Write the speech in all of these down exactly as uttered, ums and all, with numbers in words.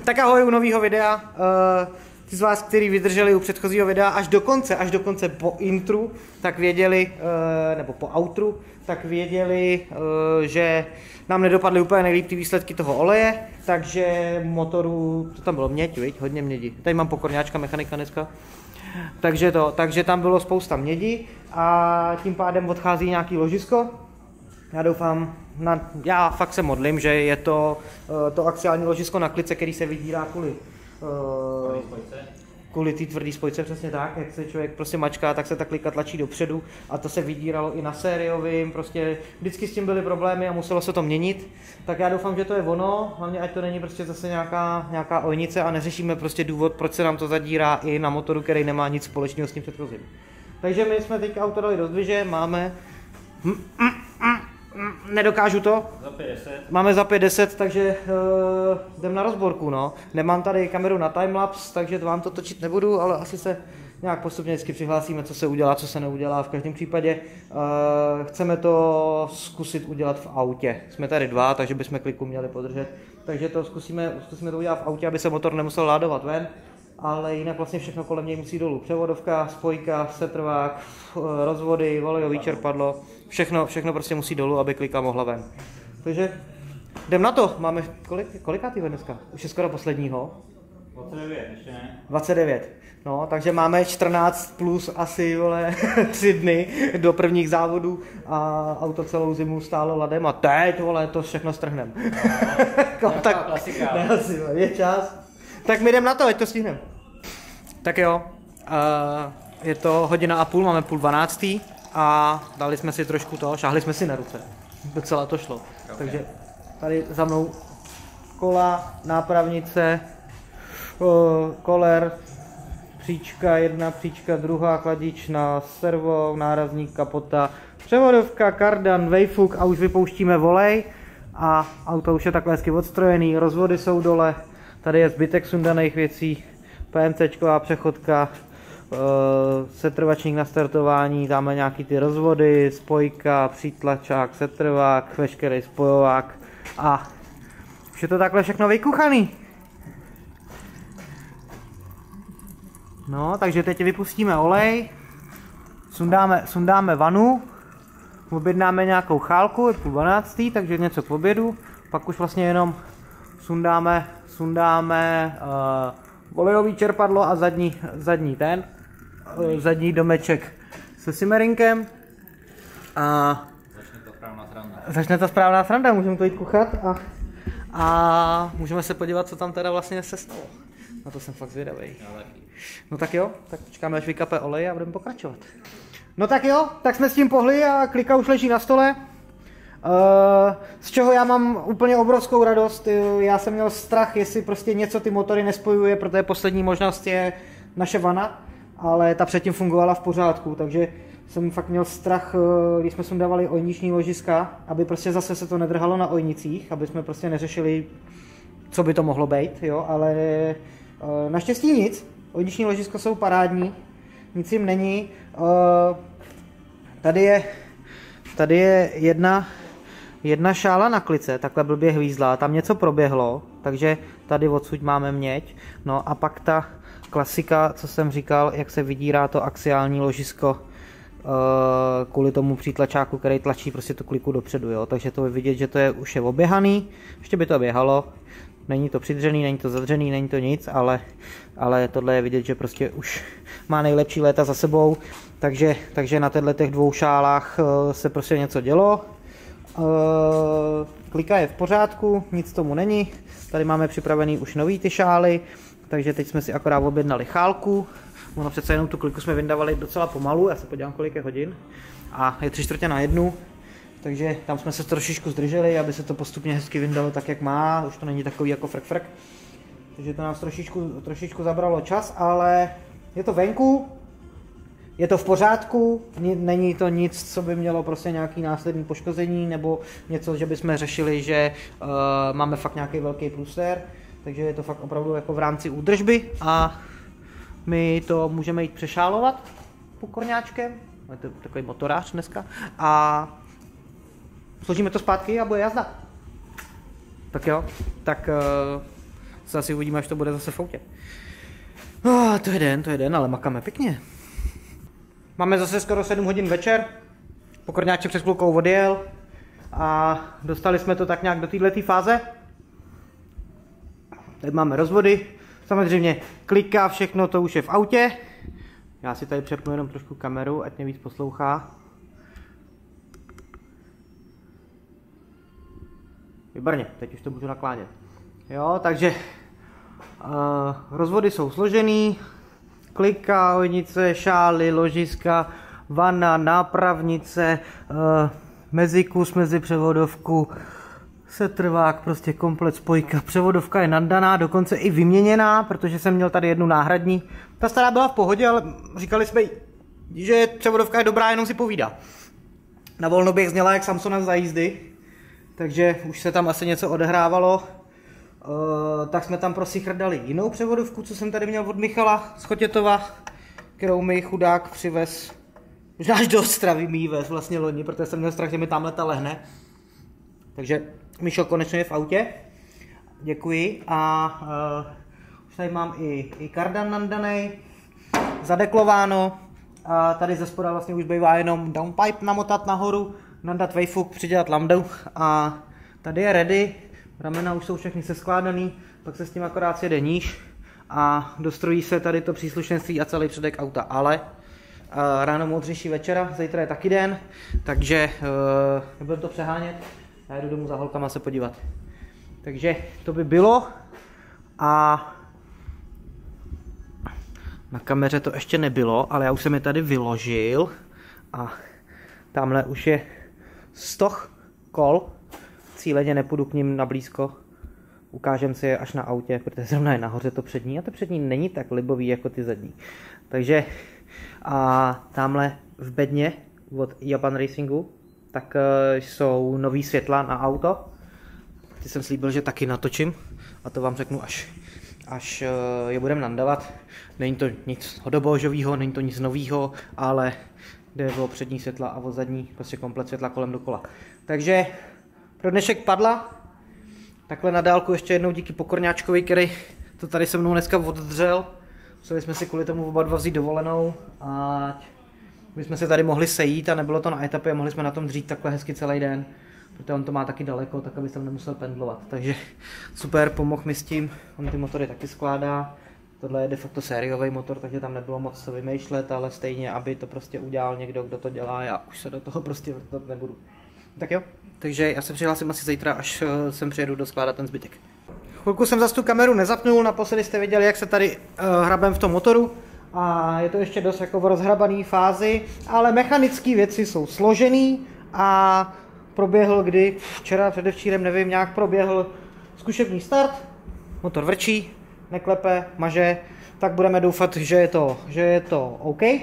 Tak ahoj u nového videa. Uh, ty z vás, kteří vydrželi u předchozího videa až do konce, až do konce po intru, tak věděli, uh, nebo po outru, tak věděli, uh, že nám nedopadly úplně nejlíp ty výsledky toho oleje, takže motoru, to tam bylo měď, viď? Hodně mědi. Tady mám pokorňáčka mechanika dneska. Takže, to, takže tam bylo spousta mědi a tím pádem odchází nějaký ložisko. Já doufám, na, já fakt se modlím, že je to to axiální ložisko na klice, který se vydírá kvůli uh, kvůli té tvrdé spojce, přesně tak, jak se člověk prostě mačká, tak se ta klika tlačí dopředu a to se vydíralo i na sériovým, prostě vždycky s tím byly problémy a muselo se to měnit. Tak já doufám, že to je ono, hlavně ať to není prostě zase nějaká, nějaká ojnice a neřešíme prostě důvod, proč se nám to zadírá i na motoru, který nemá nic společného s tím předchozím. Takže my jsme teď auto dali do zdviže, máme... Nedokážu to. Za pět deset. Máme za pět deset, takže uh, jdem na rozborku, no. Nemám tady kameru na timelapse, takže vám to točit nebudu, ale asi se nějak postupně vždycky přihlásíme, co se udělá, co se neudělá. V každém případě uh, chceme to zkusit udělat v autě. Jsme tady dva, takže bychom kliku měli podržet. Takže to zkusíme, zkusíme to udělat v autě, aby se motor nemusel ládovat ven. Ale jinak vlastně všechno kolem něj musí dolů. Převodovka, spojka, setrvák, rozvody, olejový čerpadlo, všechno, všechno prostě musí dolů, aby klika mohla ven. Takže jdem na to. Máme kolik, kolikátýho dneska? Už je skoro posledního. dvacet devět, ještě ne? dvacet devět. No, takže máme čtrnáct plus asi, vole, tři dny do prvních závodů a auto celou zimu stálo ladem a teď, vole, to všechno strhnem. No, tak klasika. Ne, asi, je čas. Tak my jdem na to, ať to stihneme. Tak jo, uh, je to hodina a půl, máme půl dvanáctý a dali jsme si trošku to, šáhli jsme si na ruce. Docela to šlo. Okay. Takže tady za mnou kola, nápravnice, uh, koler, příčka jedna, příčka druhá, kladična, servo, nárazník, kapota, převodovka, kardan, vejfuk a už vypouštíme volej a auto už je takhle hezky odstrojený, rozvody jsou dole. Tady je zbytek sundaných věcí, PMCčková přechodka, uh, setrvačník na startování, dáme nějaký ty rozvody, spojka, přítlačák, setrvák, veškerý spojovák a už je to takhle všechno vykuchaný. No, takže teď vypustíme olej, sundáme, sundáme vanu, objednáme nějakou chálku, je půl dvanáctý, takže něco k obědu, pak už vlastně jenom sundáme sundáme uh, olejový čerpadlo a zadní, zadní ten, uh, zadní domeček se simmerinkem a začne ta správná sranda. Začne ta správná sranda, můžeme to jít kuchat a, a můžeme se podívat, co tam teda vlastně se stalo. Na to jsem fakt zvědavý. No tak jo, tak počkáme, až vykape olej a budeme pokračovat. No tak jo, tak jsme s tím pohli a klika už leží na stole. Uh, z čeho já mám úplně obrovskou radost, já jsem měl strach, jestli prostě něco ty motory nespojuje, protože poslední možnost je naše vana, ale ta předtím fungovala v pořádku, takže jsem fakt měl strach, když jsme sundávali ojniční ložiska, aby prostě zase se to nedrhalo na ojnicích, aby jsme prostě neřešili, co by to mohlo být, jo, ale uh, naštěstí nic, ojniční ložiska jsou parádní, nic jim není, uh, tady je, tady je jedna Jedna šála na klice, takhle blbě hvízla, tam něco proběhlo, takže tady odsud máme měď. No a pak ta klasika, co jsem říkal, jak se vydírá to axiální ložisko e, kvůli tomu přítlačáku, který tlačí prostě tu kliku dopředu, jo. Takže to je vidět, že to je už je oběhaný, ještě by to běhalo, není to přidřený, není to zadřený, není to nic, ale, ale tohle je vidět, že prostě už má nejlepší léta za sebou, takže, takže na těchto těch dvou šálách e, se prostě něco dělo. Uh, klika je v pořádku, nic tomu není. Tady máme připravený už nový ty šály, takže teď jsme si akorát objednali chálku. Ono přece jenom tu kliku jsme vyndavali docela pomalu, já se podívám, kolik je hodin. A je tři čtvrtě na jednu, takže tam jsme se trošičku zdrželi, aby se to postupně hezky vyndalo tak, jak má. Už to není takový jako frk frk. Takže to nás trošičku, trošičku zabralo čas, ale je to venku. Je to v pořádku, není to nic, co by mělo prostě nějaký následný poškození nebo něco, že bychom řešili, že uh, máme fakt nějaký velký průser, takže je to fakt opravdu jako v rámci údržby a my to můžeme jít přešálovat pokorňáčkem, je to takový motorář dneska, a složíme to zpátky a bude jazda. Tak jo, tak uh, se asi uvidíme, až to bude zase v autě. Oh, to je den, to je den, ale makáme pěkně. Máme zase skoro sedm hodin večer, Pokorňáček přes chvilkou odjel a dostali jsme to tak nějak do této fáze. Tady máme rozvody, samozřejmě kliká všechno, to už je v autě. Já si tady přepnu jenom trošku kameru, ať mě víc poslouchá. Výborně, teď už to můžu naklánět. Jo, takže uh, rozvody jsou složený, klika, ojnice, šály, ložiska, vana, nápravnice, uh, mezikus, mezipřevodovku, setrvák, prostě komplet spojka. Převodovka je nandaná, dokonce i vyměněná, protože jsem měl tady jednu náhradní. Ta stará byla v pohodě, ale říkali jsme, že převodovka je dobrá, jenom si povídá. Na volnoběh zněla jak Samsona za jízdy, takže už se tam asi něco odehrávalo. Uh, tak jsme tam pro Sichr dali jinou převodovku, co jsem tady měl od Michala z Chotětova, kterou mi chudák přivez, možná až do Ostravy mi vez vlastně loni, protože jsem měl strach, že mi tamhle ta lehne. Takže Mišo konečně je v autě, děkuji. A uh, už tady mám i, i kardan nandanej, zadeklováno. A tady ze spoda vlastně už bývá jenom downpipe namotat nahoru, nandat vejfuk, přidělat lambdu a tady je ready. Ramena už jsou všechny seskládaný, pak se s tím akorát jede níž a dostrojí se tady to příslušenství a celý předek auta. Ale uh, ráno modřejší večera, zítra je taky den, takže uh, nebudem to přehánět. Já jdu domů za holkama se podívat. Takže to by bylo a na kameře to ještě nebylo, ale já už jsem je tady vyložil a tamhle už je stoch kol. Cíleně nepůjdu k ním na blízko, ukážem si je až na autě, protože zrovna je nahoře to přední a to přední není tak libový jako ty zadní. Takže a tamhle v bedně od Japan Racingu tak uh, jsou nový světla na auto. Ty jsem slíbil, že taky natočím a to vám řeknu až, až uh, je budeme nandavat. Není to nic hodobožovýho, není to nic novýho, ale jde o přední světla a o zadní, prostě komplet světla kolem dokola. Takže pro dnešek padla. Takhle na dálku ještě jednou díky Pokorňáčkovi, který to tady se mnou dneska oddřel. Museli jsme si kvůli tomu oba dva vzít dovolenou, ať my jsme se tady mohli sejít a nebylo to na etapě a mohli jsme na tom dřít takhle hezky celý den, protože on to má taky daleko, tak aby jsem nemusel pendlovat. Takže super, pomohl mi s tím, on ty motory taky skládá. Tohle je de facto sériový motor, takže tam nebylo moc co vymýšlet, ale stejně, aby to prostě udělal někdo, kdo to dělá, já už se do toho prostě vrtat nebudu. Tak jo, takže já se přihlásím asi zítra, až sem přijedu doskládat ten zbytek. Chvilku jsem zase tu kameru nezapnul, naposledy jste viděli, jak se tady uh, hrabem v tom motoru. A je to ještě dost jako v rozhrabané fázi, ale mechanické věci jsou složený a proběhl kdy, včera, předevčírem, nevím, nějak proběhl zkušební start, motor vrčí, neklepe, maže, tak budeme doufat, že je to, že je to OK. Uh,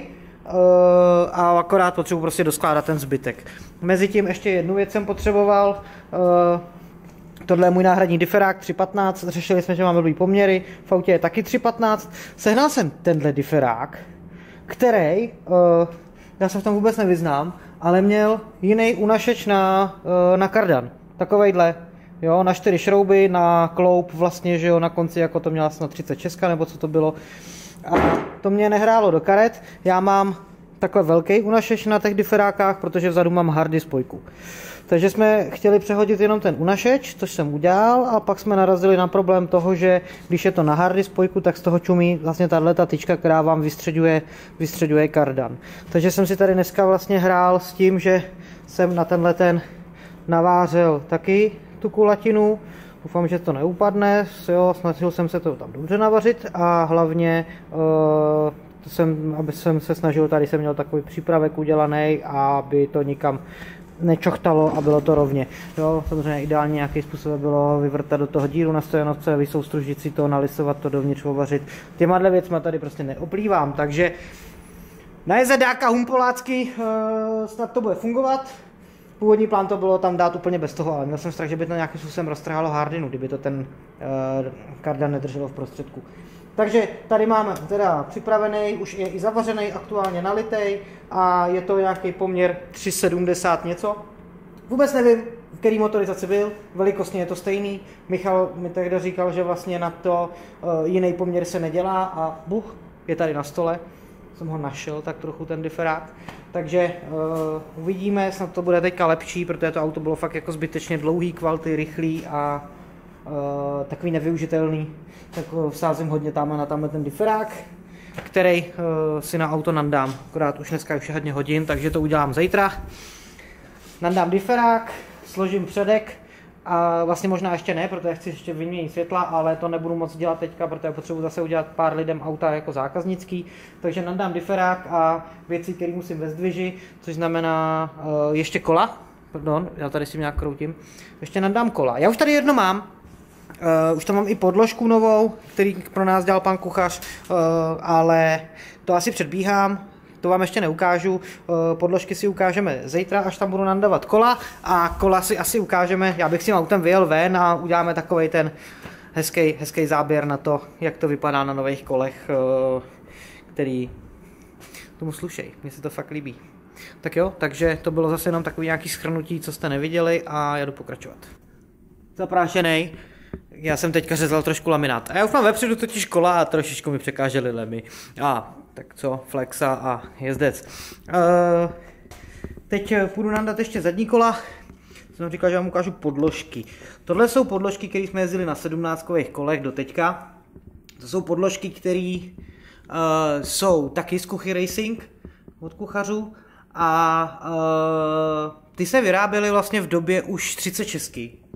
a akorát potřebuji prostě doskládat ten zbytek. Mezitím ještě jednu věc jsem potřeboval, uh, tohle je můj náhradní diferák tři patnáct, řešili jsme, že máme blbý poměry, v autě je taky tři patnáct. Sehnal jsem tenhle diferák, který, uh, já se v tom vůbec nevyznám, ale měl jiný unašeč na, uh, na kardan, takovejhle, jo, na čtyři šrouby, na kloup vlastně, že jo, na konci, jako to měla snad třicet šest, nebo co to bylo. A to mě nehrálo do karet, já mám takhle velký unašeč na těch diferákách, protože vzadu mám hardy spojku. Takže jsme chtěli přehodit jenom ten unašeč, což jsem udělal, a pak jsme narazili na problém toho, že když je to na hardy spojku, tak z toho čumí vlastně tato tyčka, která vám vystředuje, vystředuje kardan. Takže jsem si tady dneska vlastně hrál s tím, že jsem na tenhle ten navářel taky tu kulatinu. Doufám, že to neupadne, jo, snažil jsem se to tam dobře navařit a hlavně uh, to jsem, aby jsem se snažil, tady jsem měl takový přípravek udělaný, aby to nikam nečochtalo a bylo to rovně. Jo, samozřejmě ideálně nějaký způsob bylo vyvrtat do toho díru na stojanovce, vysoustružit si to, nalisovat to dovnitř, ovařit. Těma dle věcma tady prostě neoplývám, takže na jezedáka humpolácky uh, snad to bude fungovat. Původní plán to bylo tam dát úplně bez toho, ale měl jsem strach, že by to nějakým způsobem roztrhalo hardinu, kdyby to ten uh, kardan nedrželo v prostředku. Takže tady máme teda připravený, už je i zavařený, aktuálně nalitej a je to nějaký poměr tři sedmdesát něco. vůbec nevím, v který motorizaci byl, velikostně je to stejný. Michal mi tehdy říkal, že vlastně na to uh, jiný poměr se nedělá a buch, je tady na stole. Jsem ho našel tak trochu ten diferák. Takže uh, uvidíme, snad to bude teďka lepší, protože to auto bylo fakt jako zbytečně dlouhý, kvality, rychlý a uh, takový nevyužitelný. Tak uh, vsázím hodně tam na tamhle ten diferák, který uh, si na auto nandám. Akorát už dneska už je hodně hodin, takže to udělám zítra. Nandám diferák, složím předek a vlastně možná ještě ne, protože chci ještě vyměnit světla, ale to nebudu moc dělat teďka, protože potřebuji zase udělat pár lidem auta jako zákaznický. Takže nandám diferák a věci, které musím ve zdviži, což znamená uh, ještě kola. Pardon, já tady si nějak kroutím. Ještě nandám kola. Já už tady jedno mám. Uh, už tam mám i podložku novou, který pro nás dělal pan kuchař, uh, ale to asi předbíhám. To vám ještě neukážu, podložky si ukážeme zítra, až tam budu nandávat kola a kola si asi ukážeme, já bych s tím autem vyjel ven a uděláme takovej ten hezký, hezký záběr na to, jak to vypadá na nových kolech, který tomu slušej, mně se to fakt líbí. Tak jo, takže to bylo zase jenom takový nějaký shrnutí, co jste neviděli a já jdu pokračovat. Zaprášenej. Já jsem teďka řezal trošku laminát. A já už mám vepředu totiž kola a trošičku mi překážely lemy. A tak co, flexa a jezdec. Uh, teď půjdu nandat ještě zadní kola. Jsem říkal, že vám ukážu podložky. Tohle jsou podložky, které jsme jezdili na sedmnáctkových kolech do teďka. To jsou podložky, které uh, jsou taky z Kuchy Racing od kuchařů. A uh, ty se vyráběly vlastně v době už třicet šest.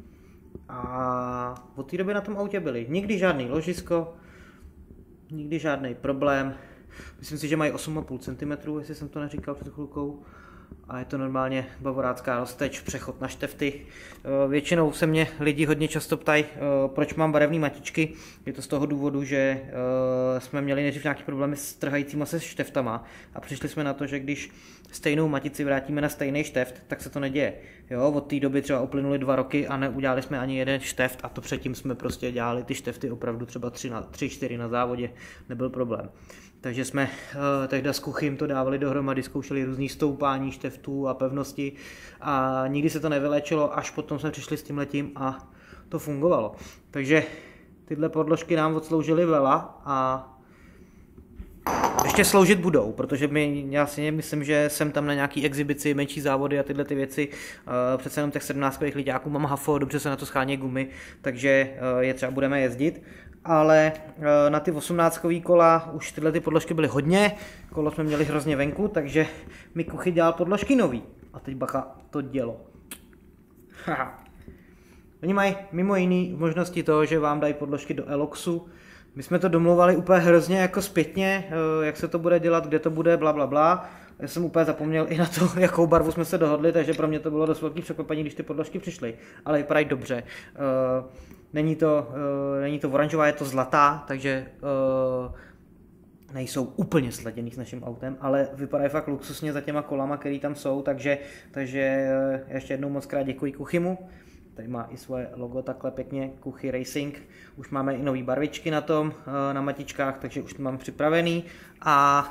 A od té doby na tom autě byly. Nikdy žádný ložisko, nikdy žádný problém. Myslím si, že mají osm a půl centimetru, jestli jsem to neříkal před chvilkou. A je to normálně bavorácká rozteč, přechod na štefty. Většinou se mě lidi hodně často ptají, proč mám barevné matičky. Je to z toho důvodu, že jsme měli nejdřív nějaké problémy s trhajícíma se šteftama a přišli jsme na to, že když stejnou matici vrátíme na stejný šteft, tak se to neděje. Jo, od té doby třeba uplynuly dva roky a neudělali jsme ani jeden šteft a to předtím jsme prostě dělali ty štefty opravdu třeba tři čtyři na závodě, nebyl problém. Takže jsme uh, tehdy s Kuchym to dávali dohromady, zkoušeli různý stoupání šteftů a pevnosti a nikdy se to nevyléčilo, až potom jsme přišli s tím letím a to fungovalo. Takže tyhle podložky nám odsloužily vela a ještě sloužit budou, protože my, já si myslím, že jsem tam na nějaký exibici, menší závody a tyhle ty věci, uh, přece jenom těch sedmnáctkových liďáků mám hafo, dobře se na to schání gumy, takže uh, je třeba budeme jezdit. Ale uh, na ty osmnáctkový kola už tyhle ty podložky byly hodně, kolo jsme měli hrozně venku, takže mi Kuchy dělal podložky nový. A teď bacha, to dělo. Haha. Oni mají mimo jiný možnosti toho, že vám dají podložky do Eloxu. My jsme to domluvali úplně hrozně jako zpětně, jak se to bude dělat, kde to bude, bla bla bla. Já jsem úplně zapomněl i na to, jakou barvu jsme se dohodli, takže pro mě to bylo dost velký překvapení, když ty podložky přišly. Ale vypadají dobře. Není to, není to oranžová, je to zlatá, takže nejsou úplně sladěný s naším autem, ale vypadají fakt luxusně za těma kolama, které tam jsou, takže, takže ještě jednou moc krát děkuji Kuchymu. Tady má i svoje logo takhle pěkně, Kuchy Racing. Už máme i nové barvičky na tom, na matičkách, takže už to mám připravený. A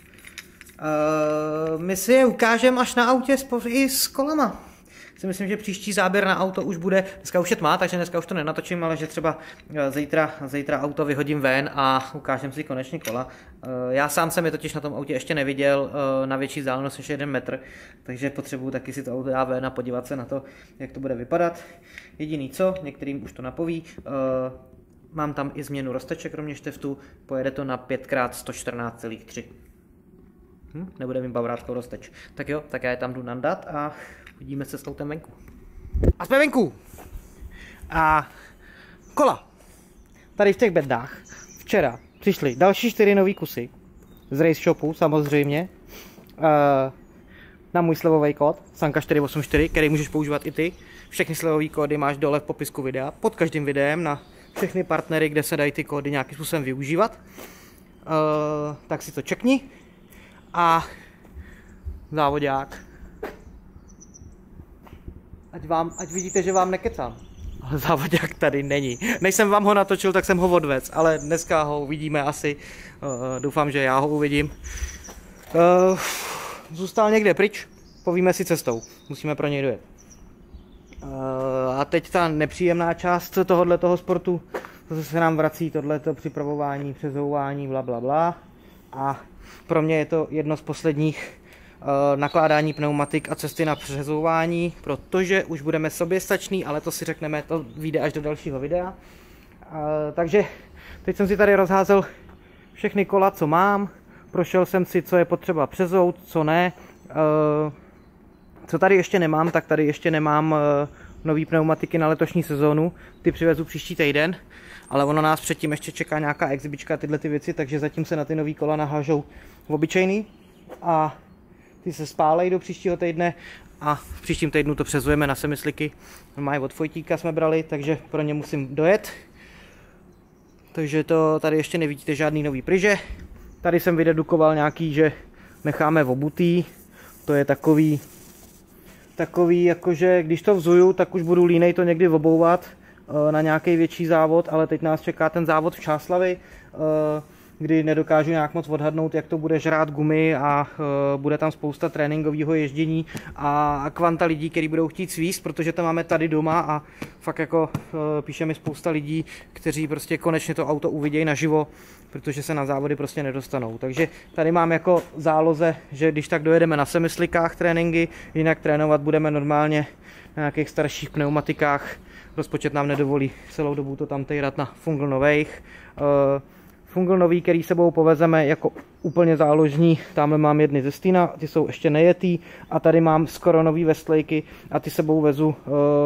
uh, my si je ukážeme až na autě i s kolama. Si myslím, že příští záběr na auto už bude, dneska už je tma, takže dneska už to nenatočím, ale že třeba zítra, zítra auto vyhodím ven a ukážem si konečně kola. Já sám jsem je totiž na tom autě ještě neviděl na větší vzdálenost než jeden metr, takže potřebuji taky si to auto dát ven a podívat se na to, jak to bude vypadat. Jediný co, některým už to napoví, mám tam i změnu rozteček, kromě šteftu, pojede to na pět krát sto čtrnáct celá tři. Hm? Nebude mít bavoráckou rozteč. Tak jo, tak já je tam jdu nandat a vidíme se s autem venku. A jsme venku! A kola. Tady v těch bednách včera přišly další čtyři nový kusy z Race Shopu samozřejmě na můj slevový kód Sanka čtyři osm čtyři, který můžeš používat i ty. Všechny slevové kódy máš dole v popisku videa, pod každým videem na všechny partnery, kde se dají ty kódy nějakým způsobem využívat. Tak si to čekni. A závodák. Ať, vám, ať vidíte, že vám nekecám. Ale závodák tady není. Než jsem vám ho natočil, tak jsem ho odvec, ale dneska ho uvidíme asi. Uh, doufám, že já ho uvidím. Uh, zůstal někde pryč, povíme si cestou. Musíme pro něj dojet. A teď ta nepříjemná část tohohle toho sportu, to se nám vrací, tohleto připravování, přezouvání, bla bla bla. A pro mě je to jedno z posledních nakládání pneumatik a cesty na přezouvání, protože už budeme soběstační, ale to si řekneme, to vyjde až do dalšího videa. Takže teď jsem si tady rozházel všechny kola, co mám, prošel jsem si, co je potřeba přezout, co ne. Co tady ještě nemám, tak tady ještě nemám nový pneumatiky na letošní sezónu, ty přivezu příští týden, ale ono nás předtím ještě čeká nějaká exibička, tyhle ty věci, takže zatím se na ty nový kola nahážou obyčejný a ty se spálej do příštího týdne a v příštím týdnu to přezujeme na semisliky. Normálně od Vojtíka jsme brali, takže pro ně musím dojet. Takže to tady ještě nevidíte žádný nový pryže. Tady jsem vydedukoval nějaký, že necháme obutý. To je takový, takový jakože když to vzuju, tak už budu línej to někdy obouvat na nějaký větší závod, ale teď nás čeká ten závod v Čáslavi, kdy nedokážu nějak moc odhadnout, jak to bude žrát gumy a uh, bude tam spousta tréninkového ježdění a, a kvanta lidí, kteří budou chtít svízt, protože to máme tady doma a fakt jako uh, píše mi spousta lidí, kteří prostě konečně to auto uvidějí naživo, protože se na závody prostě nedostanou. Takže tady mám jako záloze, že když tak dojedeme na semislikách tréninky, jinak trénovat budeme normálně na nějakých starších pneumatikách. Rozpočet nám nedovolí celou dobu to tam tejrat na Fungl novejch. Uh, Fungl nový, který sebou povezeme jako úplně záložní. Tamhle mám jedny ze Stina, ty jsou ještě nejetý. A tady mám skoro nový Westlakey a ty sebou vezu, uh,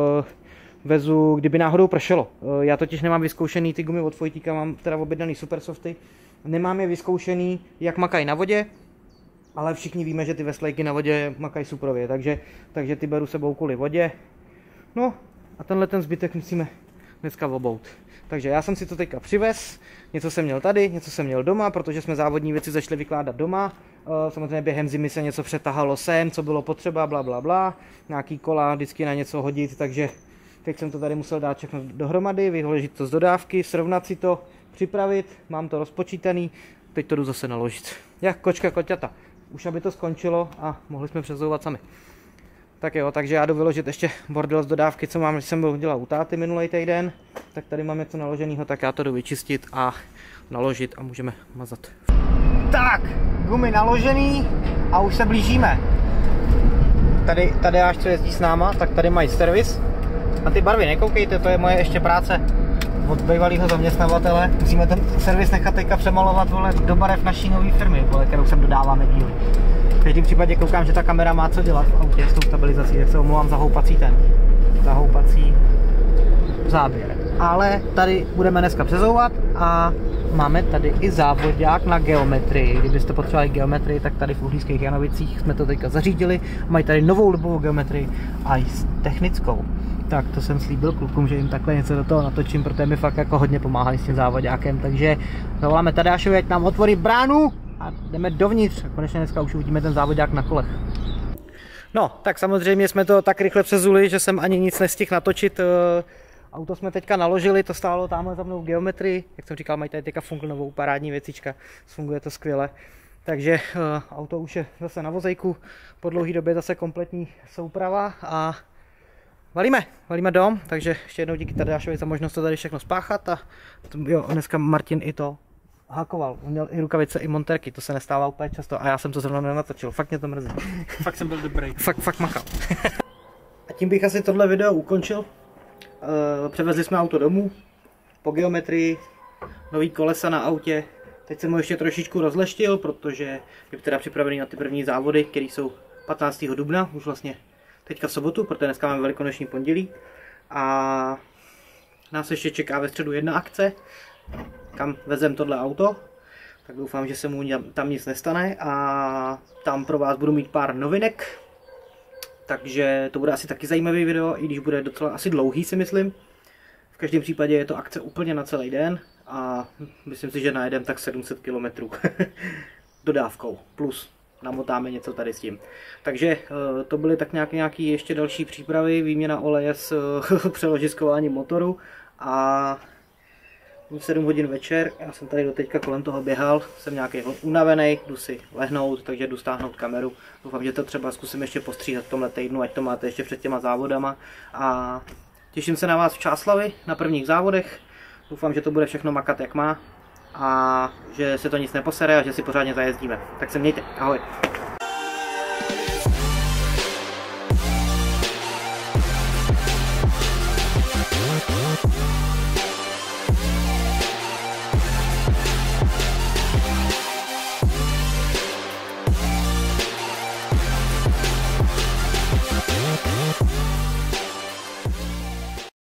vezu, kdyby náhodou pršelo. Uh, já totiž nemám vyzkoušený ty gumy od Vojtíka, mám teda objednaný Supersofty. Nemám je vyzkoušený, jak makají na vodě, ale všichni víme, že ty Westlakey na vodě makají superově, takže, takže ty beru sebou kvůli vodě. No a tenhle ten zbytek musíme dneska obout. Takže já jsem si to teďka přivez, něco jsem měl tady, něco jsem měl doma, protože jsme závodní věci začali vykládat doma. Samozřejmě během zimy se něco přetahalo sem, co bylo potřeba, bla bla bla. Nějaký kola vždycky na něco hodit, takže teď jsem to tady musel dát všechno dohromady, vyložit to z dodávky, srovnat si to, připravit, mám to rozpočítaný, teď to jdu zase naložit. Jak kočka koťata. Už aby to skončilo a mohli jsme přezouvat sami. Tak jo, takže já jdu vyložit ještě bordel z dodávky, co mám, když jsem byl dělal u táty minulý týden. Tak tady mám něco naloženého, tak já to jdu vyčistit a naložit a můžeme mazat. Tak, gumy naložený a už se blížíme. Tady, tady až co jezdí s náma, tak tady mají servis. A ty barvy nekoukejte, to je moje ještě práce od bývalého zaměstnavatele. Musíme ten servis nechat teďka přemalovat, vole, do barev naší nové firmy, vole, kterou sem dodáváme díly. V každém případě koukám, že ta kamera má co dělat v autě s tou stabilizací, tak se omlouvám za houpací ten, za houpací záběr. Ale tady budeme dneska přezouvat a máme tady i závodák na geometrii. Kdybyste potřebovali geometrii, tak tady v Uhlířských Janovicích jsme to teďka zařídili. Mají tady novou libovou geometrii a i s technickou. Tak to jsem slíbil klukům, že jim takhle něco do toho natočím, protože mi fakt jako hodně pomáhali s tím závodákem. Takže zavoláme Tadášovi, ať nám otvorí bránu a jdeme dovnitř. Konečně dneska už uvidíme ten závodák na kolech. No, tak samozřejmě jsme to tak rychle přezuli, že jsem ani nic nestihl natočit. Auto jsme teďka naložili, to stálo tamhle za mnou v geometrii. Jak jsem říkal, mají tady teďka Fungl novou parádní věcička, funguje to skvěle. Takže uh, auto už je zase na vozejku, po dlouhé době zase kompletní souprava a valíme, valíme dom, takže ještě jednou díky Tadášovi za možnost to tady všechno spáchat a to, jo, dneska Martin i to hakoval, měl i rukavice, i monterky, to se nestává úplně často a já jsem to zrovna nenatočil, fakt mě to mrzí. Fakt jsem byl dobrý. Fakt, fakt makal. A tím bych asi tohle video ukončil. Uh, převezli jsme auto domů, po geometrii, nový kolesa na autě. Teď jsem ho ještě trošičku rozleštil, protože je teda připravený na ty první závody, které jsou patnáctého dubna, už vlastně teďka v sobotu, protože dneska máme velikonoční pondělí. A nás ještě čeká ve středu jedna akce, kam vezem tohle auto. Tak doufám, že se mu tam nic nestane a tam pro vás budu mít pár novinek. Takže to bude asi taky zajímavý video, i když bude docela asi dlouhý, si myslím. V každém případě je to akce úplně na celý den a myslím si, že najedem tak sedm set kilometrů dodávkou, plus namotáme něco tady s tím. Takže to byly tak nějaké nějaký ještě další přípravy, výměna oleje s přeložiskováním motoru a sedm hodin večer, já jsem tady doteďka kolem toho běhal, jsem nějaký unavený, jdu si lehnout, takže jdu stáhnout kameru. Doufám, že to třeba zkusím ještě postříhat v tomhle týdnu, ať to máte ještě před těma závodama. A těším se na vás v Čáslavi, na prvních závodech. Doufám, že to bude všechno makat jak má a že se to nic neposere a že si pořádně zajezdíme. Tak se mějte, ahoj.